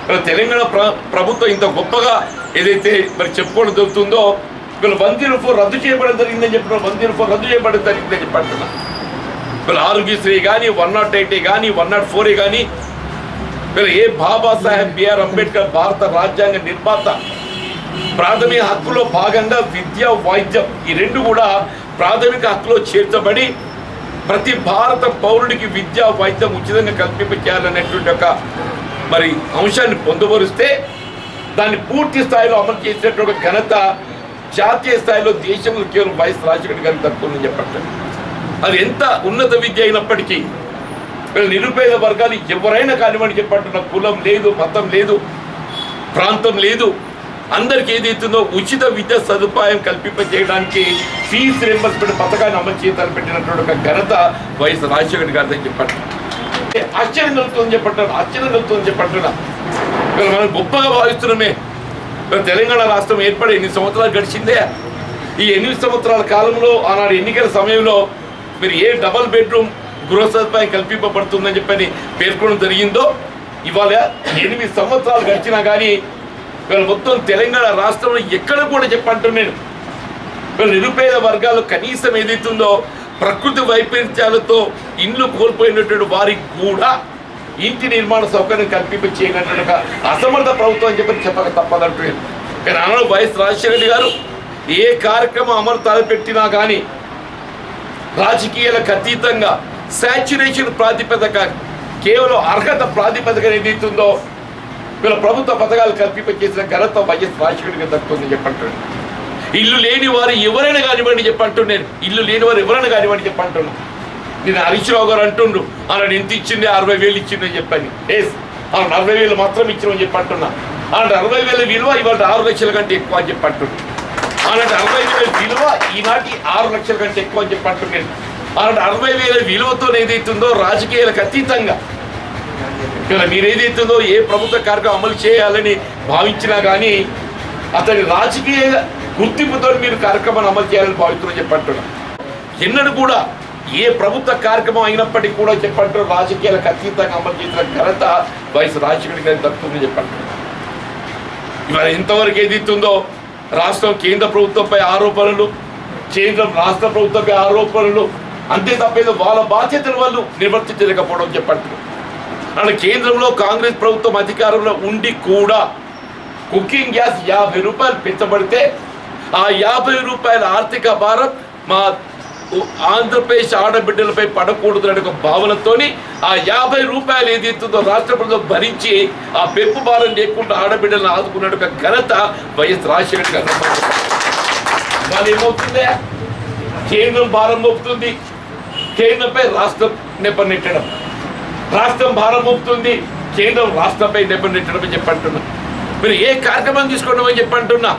తెలంగాణ ప్రభుత్వం ఇంత గొప్పగా ఏదైతే మరి చెప్పుకోవడం జరుగుతుందో వీళ్ళు 104 రద్దు చేయబడడం జరిగిందని చెప్పిన 104 రద్దు చేయబడడం జరిగిందని చెప్పంటున్నా. వీళ్ళు ఆరోగ్యశ్రీ కానీ 108 కానీ 104 కానీ వీళ్ళు ఏ బాబాసాహెబ్ బిఆర్ అంబేద్కర్ భారత రాజ్యాంగ నిర్మాత ప్రాథమిక హక్కులో భాగంగా విద్య వైద్యం ఈ రెండు కూడా ప్రాథమిక హక్కులో చేర్చబడి ప్రతి భారత పౌరుడికి విద్య వైద్యం ఉచితంగా కల్పించాలనేటువంటి ఒక మరి అంశాన్ని పొందుపరిస్తే దాన్ని పూర్తి స్థాయిలో అమలు చేసినటువంటి ఘనత జాతీయ స్థాయిలో దేశంలో కేవలం వైఎస్ రాజశేఖర గారికి తక్కువ చెప్పండి. అది ఎంత ఉన్నత విద్య అయినప్పటికీ నిరుపేద వర్గాలు ఎవరైనా కానివ్వండి చెప్పంటున్న కులం లేదు, మతం లేదు, ప్రాంతం లేదు, అందరికీ ఏదైతుందో ఉచిత విద్యా సదుపాయం కల్పింపజేయడానికి ఫీజు రియంబర్స్మెంట్ పథకాన్ని అమలు చేయాలని పెట్టినటువంటి ఒక ఘనత వైఎస్ రాజశేఖర గారిని చెప్పండి. ఆశ్చర్యం కలుగుతుందని చెప్పంటున్నా. మనం గొప్పగా భావిస్తున్నామే. తెలంగాణ రాష్ట్రం ఏర్పడి 8 సంవత్సరాలు గడిచిందే. ఈ 8 సంవత్సరాల కాలంలో ఆనాడు ఎన్నికల సమయంలో మీరు ఏ డబల్ బెడ్రూమ్ గృహ సదుపాయం కల్పింపబడుతుందని చెప్పని పేర్కొనడం జరిగిందో ఇవాళ 8 సంవత్సరాలు గడిచినా కానీ వీళ్ళు మొత్తం తెలంగాణ రాష్ట్రంలో ఎక్కడ కూడా చెప్పంటున్నాను వీళ్ళు నిరుపేద వర్గాలు కనీసం ఏదైతుందో ప్రకృతి వైపరీత్యాలతో ఇండ్లు కోల్పోయినటువంటి వారికి కూడా ఇంటి నిర్మాణ సౌకర్యం కల్పించేయనట్టుగా అసమర్థ ప్రభుత్వం అని చెప్పక తప్పదంటున్నాను. కానీ ఆనాడు వైఎస్ రాజశేఖర గారు ఏ కార్యక్రమం అమలు తలపెట్టినా కానీ రాజకీయాలకు అతీతంగా శాచ్యురేషన్ ప్రాతిపదిక కేవలం అర్హత ప్రాతిపదిక ఏదైతుందో వీళ్ళ ప్రభుత్వ పథకాలు కల్పింపచేసిన ఘనత వైఎస్ రాజశేఖర గారు దక్కుతుందని చెప్పంటున్నాను. ఇల్లు లేని వారు ఎవరైనా కానివ్వండి చెప్పంటున్నాను. ఇల్లు లేని వారు ఎవరైనా కానివ్వండి చెప్పంటున్నాను. నేను హరీష్ రావు గారు అంటుండ్రు అలాంటి ఎంత ఇచ్చిండే 60,000 ఇచ్చిందని చెప్పని. అలాంటి 60,000 మాత్రం ఇచ్చినని చెప్పంటున్నా. అలాంటి 60,000 విలువ ఇవాళ 6 లక్షల కంటే ఎక్కువ అని చెప్పంటున్నాను. అలాంటి 60,000 విలువ ఈనాటి 6 లక్షల కంటే ఎక్కువ అని చెప్పంటున్నాను. అలాంటి 60,000 విలువతో ఏదైతుందో రాజకీయాలకు అతీతంగా ఇక్కడ మీరు ఏదైతుందో ఏ ప్రభుత్వ కార్యక్రమం అమలు చేయాలని భావించినా కానీ అతని రాజకీయ గుర్తింపుతో మీరు కార్యక్రమాన్ని అమలు చేయాలని భావిస్తున్నారని చెప్పంటున్నారు. ఎన్నడూ కూడా ఏ ప్రభుత్వ కార్యక్రమం అయినప్పటికీ కూడా చెప్పంటారు రాజకీయాలకు అతీతంగా అమలు చేసిన ఘనత వైఎస్ రాజశేఖర గారికి దక్కుతుందని చెప్పంటున్నారు. ఇవాళ ఎంతవరకు ఏదైతుందో రాష్ట్రం కేంద్ర ప్రభుత్వంపై ఆరోపణలు, కేంద్రం రాష్ట్ర ప్రభుత్వంపై ఆరోపణలు, అంతే తప్పేదో వాళ్ళ బాధ్యతలు వాళ్ళు నిర్వర్తించలేకపోవడం చెప్పంటున్నారు. అంటే కేంద్రంలో కాంగ్రెస్ ప్రభుత్వం అధికారంలో ఉండి కూడా కుకింగ్ గ్యాస్ 50 రూపాయలు పెంచబడితే ఆ 50 రూపాయల ఆర్థిక భారం మా ఆంధ్రప్రదేశ్ ఆడబిడ్డలపై పడకూడదు అనే ఒక భావనతోని ఆ 50 రూపాయలు ఏదైతుందో రాష్ట్ర ప్రభుత్వం భరించి ఆ పెంపు భారం లేకుండా ఆడబిడ్డలను ఆదుకునే ఒక ఘనత వైఎస్ రాజశేఖర గారు. వాళ్ళు ఏమవుతుందే కేంద్రం భారం మోపుతుంది, కేంద్రంపై రాష్ట్రం నెప్పనెట్టడం, రాష్ట్రం భారం మోపుతుంది, కేంద్రం రాష్ట్రంపై నెప్పనెట్టడం చెప్పంటున్నా. మీరు ఏ కార్యక్రమం తీసుకోవడం చెప్పంటున్నా.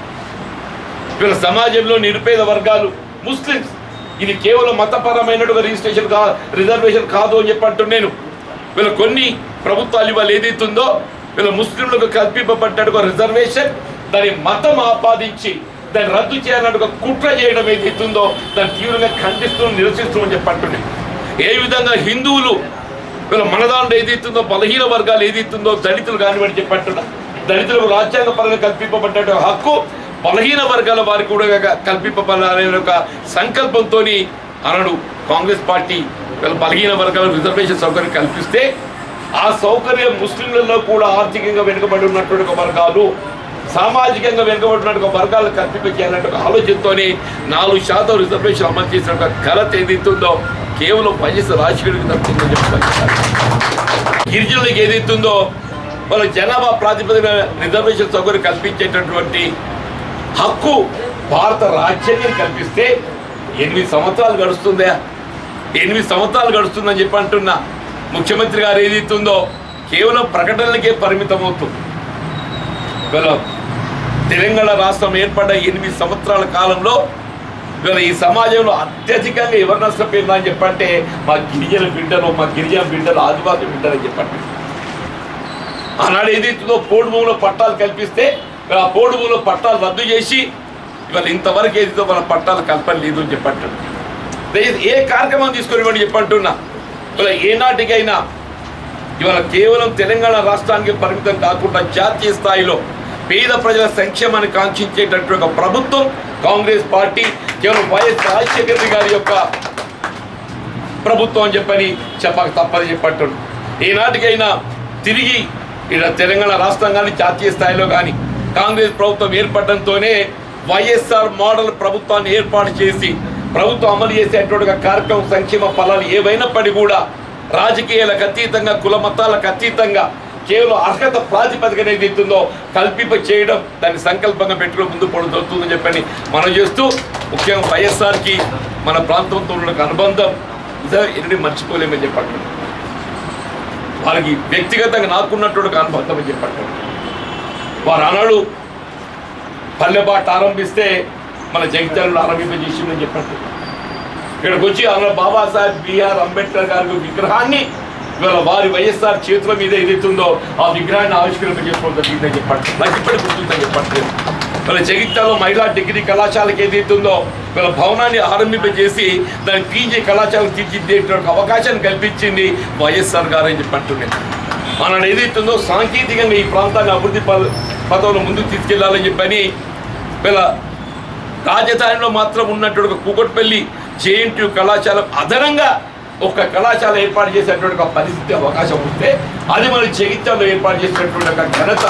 వీళ్ళ సమాజంలో నిరుపేద వర్గాలు ముస్లిమ్స్ ఇది కేవలం మతపరమైనటువంటి రిజర్వేషన్ కాదు అని చెప్పంటున్నాను. వీళ్ళ కొన్ని ప్రభుత్వాలు ఇవాళ ఏదైతుందో వీళ్ళ ముస్లింలకు కల్పింపబడ్డ రిజర్వేషన్ దాని మతం ఆపాదించి దాన్ని రద్దు చేయాలన్న కుట్ర చేయడం ఏదైతుందో దాన్ని తీవ్రంగా ఖండిస్తూ నిరసిస్తూ అని చెప్పంటున్నాను. ఏ విధంగా హిందువులు వీళ్ళ మనదాంట్లో ఏదైతుందో బలహీన వర్గాలు ఏదైతుందో దళితులు కానివ్వండి చెప్పంటున్నా. దళితులకు రాజ్యాంగ పరంగా కల్పింపబడ్డ హక్కు బలహీన వర్గాల వారికి కూడా కల్పింపబడాలనే ఒక సంకల్పంతో అన్నాడు కాంగ్రెస్ పార్టీ వీళ్ళ బలహీన వర్గాల రిజర్వేషన్ సౌకర్యం కల్పిస్తే ఆ సౌకర్యం ముస్లింలలో కూడా ఆర్థికంగా వెనుకబడి ఉన్నటువంటి ఒక వర్గాలు, సామాజికంగా వెనుకబడినటువంటి వర్గాలు కల్పించాలనే ఒక ఆలోచనతో 4% రిజర్వేషన్ అమలు చేసిన ఒక ఘనత ఏదైతుందో కేవలం వైఎస్ రాజశేఖరికి దక్కుతుందని చెప్తారు. గిరిజనులకు ఏదైతుందో వాళ్ళ జనాభా ప్రాతిపదికన రిజర్వేషన్ సౌకర్యం కల్పించేటటువంటి హక్కు భారత రాజ్యాంగం కల్పిస్తే 8 సంవత్సరాలు గడుస్తుందా? 8 సంవత్సరాలు గడుస్తుందని చెప్పి అంటున్నా. ముఖ్యమంత్రి గారు ఏదైతుందో కేవలం ప్రకటనలకే పరిమితం అవుతుంది. తెలంగాణ రాష్ట్రం ఏర్పడ్డ 8 సంవత్సరాల కాలంలో ఈ సమాజంలో అత్యధికంగా ఎవరు నష్టపోయిందా అని చెప్పంటే మా గిరిజన బిడ్డలు, మా గిరిజన బిడ్డలు, ఆదివాసీ బిడ్డలు అని చెప్పండి. ఆనాడు ఏదైతుందో పోడు భూములో పట్టాలు కల్పిస్తే ఆ పోడు భూములో పట్టాలు రద్దు చేసి ఇవాళ ఇంతవరకు ఏదైతే మన పట్టాలు కల్పన లేదు అని చెప్పంటున్నా. ఏ కార్యక్రమం తీసుకొని ఇవ్వండి చెప్పంటున్నా. ఇవాళ ఏనాటికైనా ఇవాళ కేవలం తెలంగాణ రాష్ట్రానికి పరిమితం కాకుండా జాతీయ స్థాయిలో పేద ప్రజల సంక్షేమాన్ని కాంక్షించేటటువంటి ఒక ప్రభుత్వం కాంగ్రెస్ పార్టీ, కేవలం వైఎస్ రాజశేఖర రెడ్డి గారి యొక్క ప్రభుత్వం అని చెప్పని చెప్పక తప్పని చెప్పట్టు. ఈనాటికైనా తిరిగి ఇక్కడ తెలంగాణ రాష్ట్రం కానీ జాతీయ స్థాయిలో కానీ కాంగ్రెస్ ప్రభుత్వం ఏర్పడడంతోనే వైఎస్ఆర్ మోడల్ ప్రభుత్వాన్ని ఏర్పాటు చేసి ప్రభుత్వం అమలు చేసేటువంటి కార్యక్రమం సంక్షేమ ఫలాలు ఏవైనప్పటికీ కూడా రాజకీయాలకు అతీతంగా కుల మతాలకు అతీతంగా కేవలం అర్హత ప్రాతిపదికన ఏదైతుందో కల్పింప చేయడం దాన్ని సంకల్పంగా పెట్టుకుని ముందు పడుతుందని చెప్పని మనం చేస్తూ ముఖ్యంగా వైఎస్ఆర్కి మన ప్రాంతంతో ఉన్న అనుబంధం ఎన్ని మర్చిపోలేమని చెప్పండి. వారికి వ్యక్తిగతంగా నాకున్నటువంటి అనుబంధం అని చెప్పండి. వారు ఆనాడు పల్లెబాట ఆరంభిస్తే మన జగిత్యాలలో ఆరంభింపజేసిందని చెప్పండి. ఇక్కడికి వచ్చి అన్న బాబాసాహెబ్ బిఆర్ అంబేద్కర్ గారి విగ్రహాన్ని ఇవాళ వారి వైఎస్ఆర్ చేతుల మీద ఏదైతుందో ఆ విగ్రహాన్ని ఆవిష్కరింపజేసుకోవడం జరిగిందని చెప్పండి. నాకు ఇప్పటికి గుర్తుందని చెప్పండి. మన జగిత్యాలలో మహిళా డిగ్రీ కళాశాలకు ఏదైతుందో వీళ్ళ భవనాన్ని ఆరంభింపజేసి దాన్ని పీజీ కళాశాలకు తీర్చిదిద్దేటువంటి అవకాశాన్ని కల్పించింది వైఎస్ఆర్ గారు అని చెప్పంటున్నాను. ఆనాడు ఏదైతుందో సాంకేతికంగా ఈ ప్రాంతాన్ని అభివృద్ధి పథంలో ముందుకు తీసుకెళ్లాలని చెప్పని వీళ్ళ రాజధానిలో మాత్రం ఉన్నటువంటి కూకట్పల్లి జేఎన్టీయూ కళాశాల అదనంగా ఒక కళాశాల ఏర్పాటు చేసేటువంటి ఒక పరిస్థితి అవకాశం వస్తే అది మన జగిత్యాలలో ఏర్పాటు చేసినటువంటి ఒక ఘనత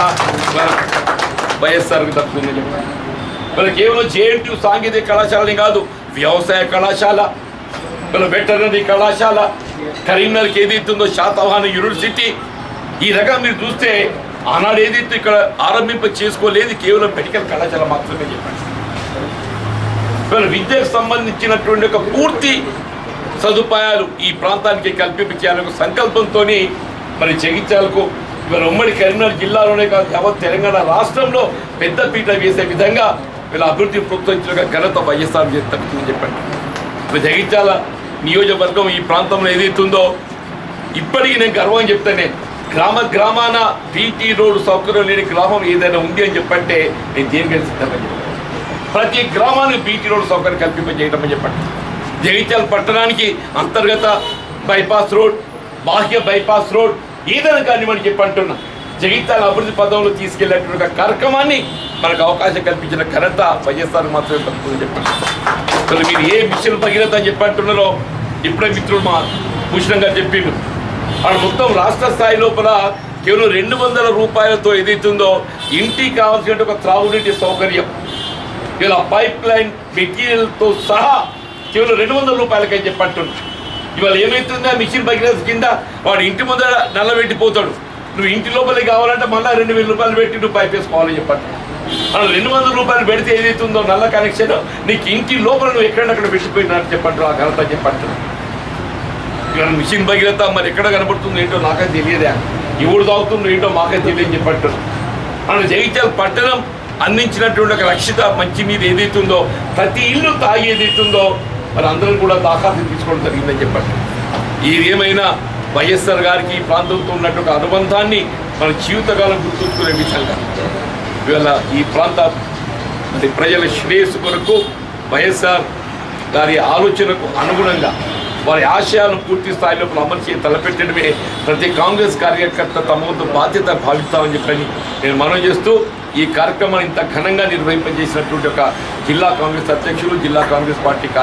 వైఎస్ఆర్కి దక్కుతుందని చెప్పారు. వీళ్ళ కేవలం జేఎన్టీయూ సాంకేతిక కళాశాలని కాదు, వ్యవసాయ కళాశాల, వీళ్ళ వెటర్నరీ కళాశాల, కరీంనగర్కి ఏదైతుందో శాతవాహన యూనివర్సిటీ, ఈ రకంగా మీరు చూస్తే ఆనాడు ఏదైతే ఇక్కడ ఆరంభింప చేసుకోలేదు కేవలం మెడికల్ కళాశాల మాత్రమే చెప్పండి. వీళ్ళ విద్యకు సంబంధించినటువంటి ఒక పూర్తి సదుపాయాలు ఈ ప్రాంతానికి కల్పించాలనే సంకల్పంతో మరి జగిత్యాలకు ఇవాళ ఉమ్మడి కరీంనగర్ జిల్లాలోనే కాదు యావత్ తెలంగాణ రాష్ట్రంలో పెద్దపీట వేసే విధంగా వీళ్ళ అభివృద్ధి ప్రోత్సహించిన ఘనత వైఎస్ఆర్ తగ్గుతుందని చెప్పండి. ఇప్పుడు జగిత్యాల నియోజకవర్గం ఈ ప్రాంతంలో ఏదైతుందో ఇప్పటికీ నేను గర్వం చెప్తానే, గ్రామాన బీటీ రోడ్డు సౌకర్యం లేని గ్రామం ఏదైనా ఉంది అని చెప్పంటే నేను దేనికైనా సిద్ధమని చెప్పాను. ప్రతి గ్రామానికి బీటీ రోడ్డు సౌకర్యం కల్పింపజేయడం అని చెప్పండి. జగిత్యాల పట్టణానికి అంతర్గత బైపాస్ రోడ్, బాహ్య బైపాస్ రోడ్ ఏదైనా కానీ మనం చెప్పంటున్నా జగిత్యాల అభివృద్ధి పదంలో తీసుకెళ్లేటువంటి కార్యక్రమాన్ని మనకు అవకాశం కల్పించిన ఘనత వైఎస్ఆర్ మాత్రమే తప్పుతుందని చెప్పండి. అసలు మీరు ఏ మిషన్ భగీరథ అని చెప్పంటున్నారో ఇప్పుడే మిత్రుడు మా భూషణ్ గారు చెప్పిండు. అక్కడ మొత్తం రాష్ట్ర స్థాయి లోపల కేవలం 200 రూపాయలతో ఏదైతుందో ఇంటికి కావాల్సిన ఒక త్రాగునీటి సౌకర్యం ఇలా పైప్ లైన్ మెటీరియల్తో సహా కేవలం 200 రూపాయలకని చెప్పంటున్నాడు. ఇవాళ ఏమవుతుందో మిషన్ భగీరథ కింద వాడు ఇంటి ముందర నల్లబెట్టిపోతాడు. నువ్వు ఇంటి లోపలికి కావాలంటే మళ్ళీ 2000 రూపాయలు పెట్టి నువ్వు పైప్ వేసుకోవాలని చెప్పండి. అలా 200 రూపాయలు పెడితే ఏదైతుందో నల్ల కనెక్షన్ నీకు ఇంటి లోపల నువ్వు ఎక్కడెక్కడ పెట్టిపోయినారని చెప్పంటారు. ఆ ఘనత చెప్పంటారు. ఇవాళ మిషన్ భగీరథ మరి ఎక్కడ కనబడుతుందో ఏంటో నాకే తెలియదా, ఎవడు తాగుతుందో ఏంటో మాకే తెలియని చెప్పంటారు. మన జగిత్యాల పట్టణం అందించినటువంటి ఒక రక్షిత మంచినీరు ఏదైతుందో ప్రతి ఇల్లు తాగి ఏదైతుందో మరి అందరం కూడా దాఖాలు తీసుకోవడం జరిగిందని చెప్పండి. ఏమైనా వైఎస్ఆర్ గారికి ఈ ప్రాంతంతో ఉన్నటువంటి అనుబంధాన్ని మన జీవితకాలం గుర్తుంచుకునే విధంగా ఇవాళ ఈ ప్రాంత మరి ప్రజల శ్రేయస్సు కొరకు వైఎస్ఆర్ గారి ఆలోచనకు అనుగుణంగా వారి ఆశయాలను పూర్తి స్థాయిలో అమలు చేసి తలపెట్టడమే ప్రతి కాంగ్రెస్ కార్యకర్త తమ వంతు బాధ్యత భావిస్తామని చెప్పని నేను మనవి చేస్తూ ఈ కార్యక్రమాన్ని ఇంత ఘనంగా నిర్వహింపజేసినటువంటి ఒక జిల్లా కాంగ్రెస్ అధ్యక్షులు, జిల్లా కాంగ్రెస్ పార్టీ